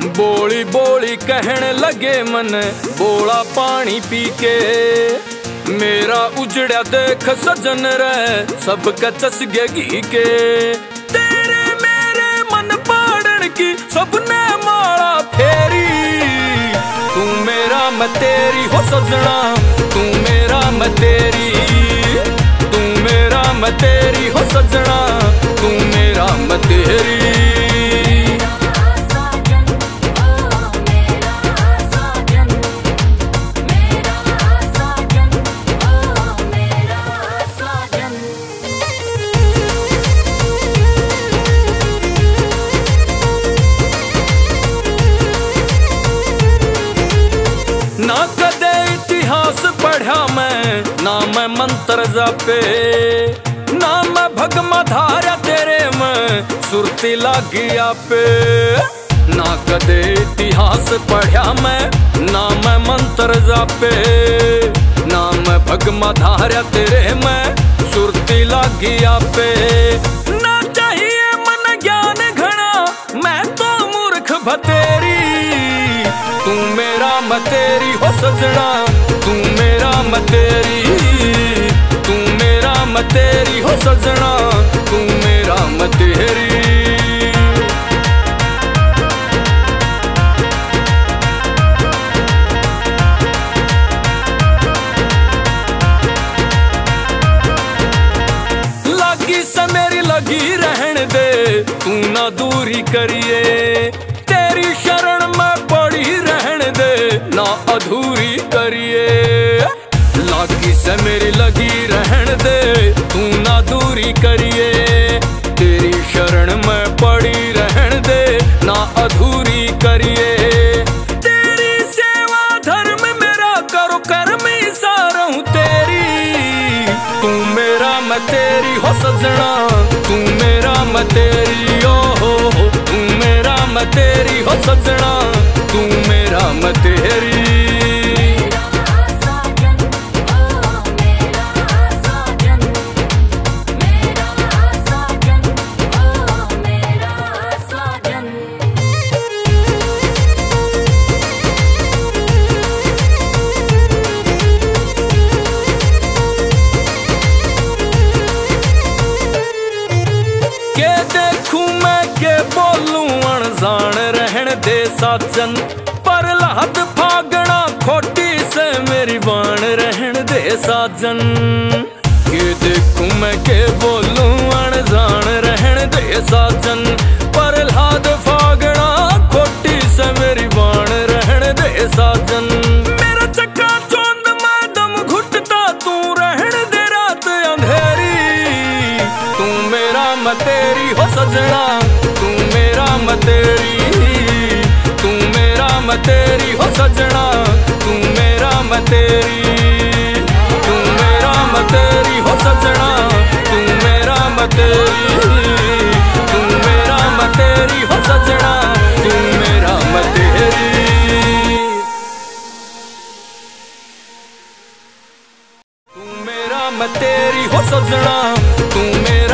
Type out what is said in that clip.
बोली बोली कहने लगे मन बोला पानी पी के। मेरा उजड़ा देख सजन रे सबका चसगे घी के। तेरे मेरे मन पाड़न की सबने माला फेरी। तू मेरा मैं तेरी हो सजना, तू मेरा मैं तेरी। तू मेरा मैं तेरी हो सजना, तू मेरा मैं तेरी। ना कदे इतिहास पढ़ा मैं, ना मैं मंत्र जापे, ना मैं भगमा धारा तेरे में सुरती लागिया पे। ना कदे इतिहास पढ़ा मैं, ना मैं मंत्र जापे, ना मैं भगमा धारा तेरे में सुरती लागिया पे। ना चाहिए मन ज्ञान घना, मैं तो मूर्ख भतेरी। तू मेरा मैं तेरी हो सजना, तू मेरा मैं तेरी। तू मेरा मैं तेरी हो सजना, तू मेरा मैं तेरी। लागी से मेरी लगी रहन दे, तू ना दूरी करिए। तेरी शरण में पड़ी रहन दे, ना अधूरी करिए। लागी से मेरी लगी रहन दे, तू ना दूरी करिए। तेरी शरण में पड़ी रहन दे, ना अधूरी करिए। तेरी सेवा धर्म मेरा करो कर्म सारूं तेरी। तू मेरा मैं तेरी हो सजना, तू मेरा मैं तेरी। ओ हो तू मेरा मैं तेरी हो सजना, तू मेरा मैं तेरी। के देखूं मैं के बोलूं अनजान रहन दे साजन। पर लाद फागना खोटी से मेरी बाण रहन दे साजन। के देखूं मैं के बोलूं अनजान रहन दे साजन। पर लाद फागना खोटी से मेरी बाण रहन दे साजन। मेरा चक्का चौंद में दम घुटता तू रहन दे रात अंधेरी। तू मेरा मैं तेरी हो सजना, तू मेरा मैं तेरी। तू मेरा मैं तेरी हो सजना, तू मेरा मैं तेरी। तू मेरा मैं तेरी हो सजना, तू मेरा मैं तेरी। तू मेरा मैं तेरी हो सजना, तू मेरा मैं तेरी। तू मेरा मैं तेरी हो सजना, तू मेरा